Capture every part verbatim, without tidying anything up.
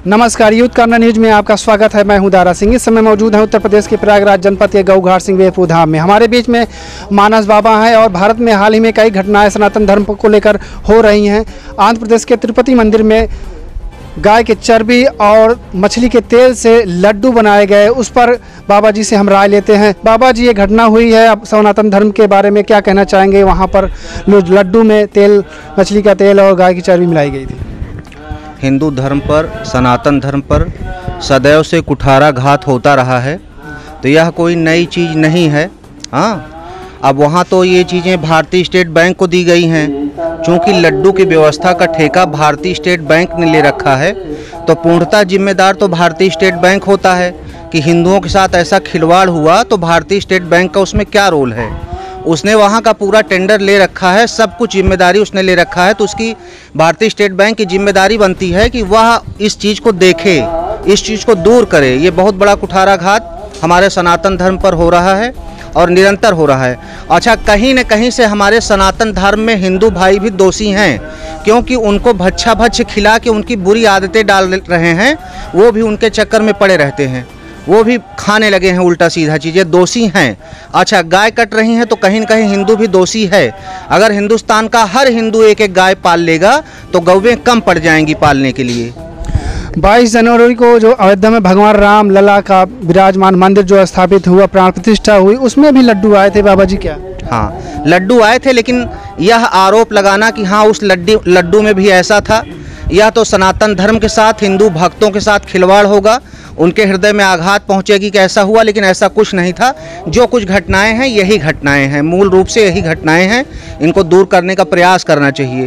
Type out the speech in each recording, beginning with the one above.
नमस्कार, youth corner news में आपका स्वागत है। मैं हूं दारा सिंह। इस समय मौजूद हैं उत्तर प्रदेश के प्रयागराज जनपद के गऊघाट सिंहवेरपुर धाम में। हमारे बीच में मानस बाबा हैं और भारत में हाल ही में कई घटनाएं सनातन धर्म को लेकर हो रही हैं। आंध्र प्रदेश के तिरुपति मंदिर में गाय के चर्बी और मछली के तेल से लड्डू बनाए गए, उस पर बाबा जी से हम राय लेते हैं। बाबा जी, ये घटना हुई है, अब सनातन धर्म के बारे में क्या कहना चाहेंगे? वहाँ पर लड्डू में तेल, मछली का तेल और गाय की चर्बी मिलाई गई थी। हिंदू धर्म पर, सनातन धर्म पर सदैव से कुठाराघात होता रहा है, तो यह कोई नई चीज़ नहीं है। हाँ, अब वहाँ तो ये चीज़ें भारतीय स्टेट बैंक को दी गई हैं। चूँकि लड्डू की व्यवस्था का ठेका भारतीय स्टेट बैंक ने ले रखा है, तो पूर्णतः जिम्मेदार तो भारतीय स्टेट बैंक होता है। कि हिंदुओं के साथ ऐसा खिलवाड़ हुआ तो भारतीय स्टेट बैंक का उसमें क्या रोल है? उसने वहाँ का पूरा टेंडर ले रखा है, सब कुछ जिम्मेदारी उसने ले रखा है, तो उसकी भारतीय स्टेट बैंक की जिम्मेदारी बनती है कि वह इस चीज़ को देखे, इस चीज़ को दूर करे। ये बहुत बड़ा कुठाराघात हमारे सनातन धर्म पर हो रहा है और निरंतर हो रहा है। अच्छा, कहीं न कहीं से हमारे सनातन धर्म में हिंदू भाई भी दोषी हैं, क्योंकि उनको भच्छा भच्छ खिला के उनकी बुरी आदतें डाल रहे हैं, वो भी उनके चक्कर में पड़े रहते हैं, वो भी खाने लगे हैं उल्टा सीधा चीज़ें, दोषी हैं। अच्छा, गाय कट रही हैं तो कहीं न कहीं हिंदू भी दोषी है। अगर हिंदुस्तान का हर हिंदू एक एक गाय पाल लेगा तो गौवें कम पड़ जाएंगी पालने के लिए। बाईस जनवरी को जो अयोध्या में भगवान राम लला का विराजमान मंदिर जो स्थापित हुआ, प्राण प्रतिष्ठा हुई, उसमें भी लड्डू आए थे बाबा जी क्या? हाँ, लड्डू आए थे, लेकिन यह आरोप लगाना कि हाँ उस लड्डू लड्डू में भी ऐसा था, यह तो सनातन धर्म के साथ, हिंदू भक्तों के साथ खिलवाड़ होगा, उनके हृदय में आघात पहुंचेगी कि ऐसा हुआ। लेकिन ऐसा कुछ नहीं था। जो कुछ घटनाएं हैं यही घटनाएं हैं, मूल रूप से यही घटनाएं हैं। इनको दूर करने का प्रयास करना चाहिए।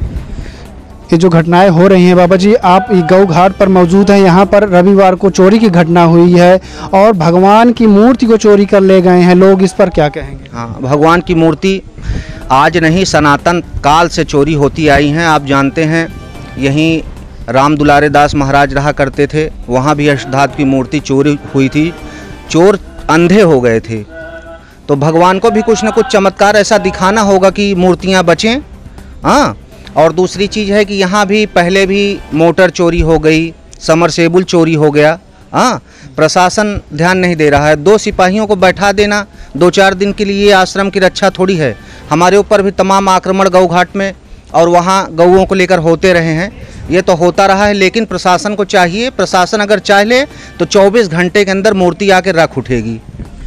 ये जो घटनाएं हो रही हैं बाबा जी, आप गऊ घाट पर मौजूद हैं। यहाँ पर रविवार को चोरी की घटना हुई है और भगवान की मूर्ति को चोरी कर ले गए हैं लोग, इस पर क्या कहेंगे? हाँ, भगवान की मूर्ति आज नहीं, सनातन काल से चोरी होती आई हैं। आप जानते हैं, यहीं राम दुलारे दास महाराज रहा करते थे, वहाँ भी अष्टधातु की मूर्ति चोरी हुई थी। चोर अंधे हो गए थे, तो भगवान को भी कुछ न कुछ चमत्कार ऐसा दिखाना होगा कि मूर्तियाँ बचें। हाँ, और दूसरी चीज़ है कि यहाँ भी पहले भी मोटर चोरी हो गई, समरसेबुल चोरी हो गया। हाँ, प्रशासन ध्यान नहीं दे रहा है। दो सिपाहियों को बैठा देना दो चार दिन के लिए आश्रम की रक्षा थोड़ी है। हमारे ऊपर भी तमाम आक्रमण गऊ घाट में और वहाँ गऊओं को लेकर होते रहे हैं, ये तो होता रहा है। लेकिन प्रशासन को चाहिए, प्रशासन अगर चाह ले तो चौबीस घंटे के अंदर मूर्ति आकर रख उठेगी।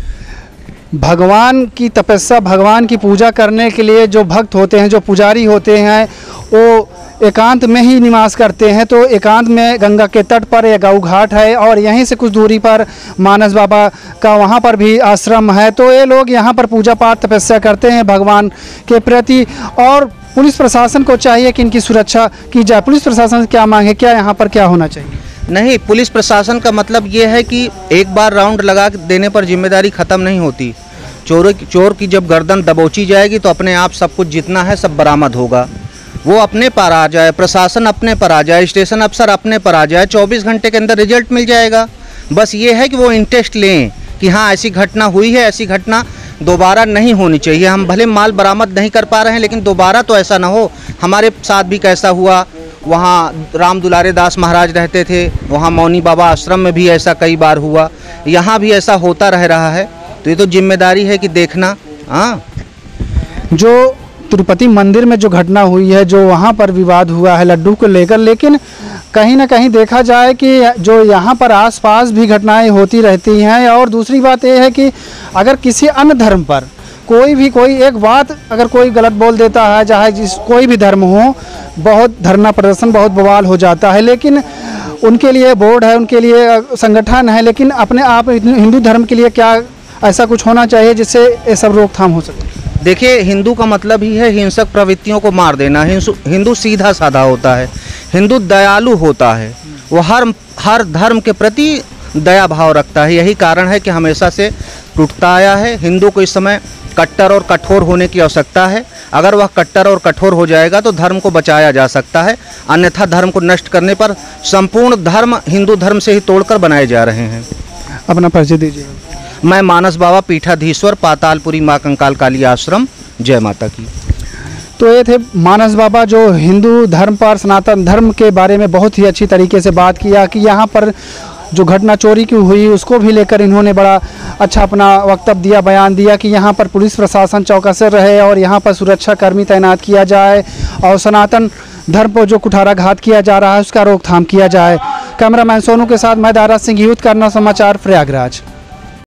भगवान की तपस्या, भगवान की पूजा करने के लिए जो भक्त होते हैं, जो पुजारी होते हैं, वो एकांत में ही निवास करते हैं। तो एकांत में गंगा के तट पर यह गऊ घाट है और यहीं से कुछ दूरी पर मानस बाबा का वहाँ पर भी आश्रम है। तो ये लोग यहाँ पर पूजा पाठ तपस्या करते हैं भगवान के प्रति, और पुलिस प्रशासन को चाहिए कि इनकी सुरक्षा की जाए। पुलिस प्रशासन से क्या मांगे, क्या यहाँ पर क्या होना चाहिए? नहीं, पुलिस प्रशासन का मतलब ये है कि एक बार राउंड लगा देने पर जिम्मेदारी ख़त्म नहीं होती। चोर चोर की जब गर्दन दबोची जाएगी तो अपने आप सब कुछ जितना है सब बरामद होगा। वो अपने पर आ जाए, प्रशासन अपने पर आ जाए, स्टेशन अफसर अपने पर आ जाए, चौबीस घंटे के अंदर रिजल्ट मिल जाएगा। बस ये है कि वो इंटरेस्ट लें कि हाँ ऐसी घटना हुई है, ऐसी घटना दोबारा नहीं होनी चाहिए। हम भले माल बरामद नहीं कर पा रहे हैं, लेकिन दोबारा तो ऐसा ना हो। हमारे साथ भी कैसा हुआ, वहाँ राम दुलारे दास महाराज रहते थे, वहाँ मौनी बाबा आश्रम में भी ऐसा कई बार हुआ, यहाँ भी ऐसा होता रह रहा है। तो ये तो जिम्मेदारी है कि देखना। हाँ, जो तिरुपति मंदिर में जो घटना हुई है, जो वहाँ पर विवाद हुआ है लड्डू को लेकर, लेकिन कहीं ना कहीं देखा जाए कि जो यहाँ पर आसपास भी घटनाएं होती रहती हैं। और दूसरी बात यह है कि अगर किसी अन्य धर्म पर कोई भी कोई एक बात अगर कोई गलत बोल देता है, चाहे जिस कोई भी धर्म हो, बहुत धरना प्रदर्शन, बहुत बवाल हो जाता है। लेकिन उनके लिए बोर्ड है, उनके लिए संगठन है, लेकिन अपने आप हिंदू धर्म के लिए क्या ऐसा कुछ होना चाहिए जिससे ये सब रोकथाम हो सके? देखिए, हिंदू का मतलब ही है हिंसक प्रवृत्तियों को मार देना। हिंदू सीधा साधा होता है, हिंदू दयालु होता है, वो हर हर धर्म के प्रति दया भाव रखता है। यही कारण है कि हमेशा से टूटता आया है। हिंदू को इस समय कट्टर और कठोर होने की आवश्यकता है। अगर वह कट्टर और कठोर हो जाएगा तो धर्म को बचाया जा सकता है, अन्यथा धर्म को नष्ट करने पर संपूर्ण धर्म हिंदू धर्म से ही तोड़कर बनाए जा रहे हैं। अपना परिचय दीजिए। मैं मानस बाबा, पीठाधीश्वर, पातालपुरी माँ कंकाल काली आश्रम। जय माता की। तो ये थे मानस बाबा, जो हिंदू धर्म पर, सनातन धर्म के बारे में बहुत ही अच्छी तरीके से बात किया कि यहाँ पर जो घटना चोरी की हुई उसको भी लेकर इन्होंने बड़ा अच्छा अपना वक्तव्य दिया, बयान दिया कि यहाँ पर पुलिस प्रशासन चौकसे रहे और यहाँ पर सुरक्षा कर्मी तैनात किया जाए और सनातन धर्म पर जो कुठाराघात किया जा रहा है उसका रोकथाम किया जाए। कैमरामैन सोनू के साथ मैं दारा सिंह, यूथ करना समाचार, प्रयागराज।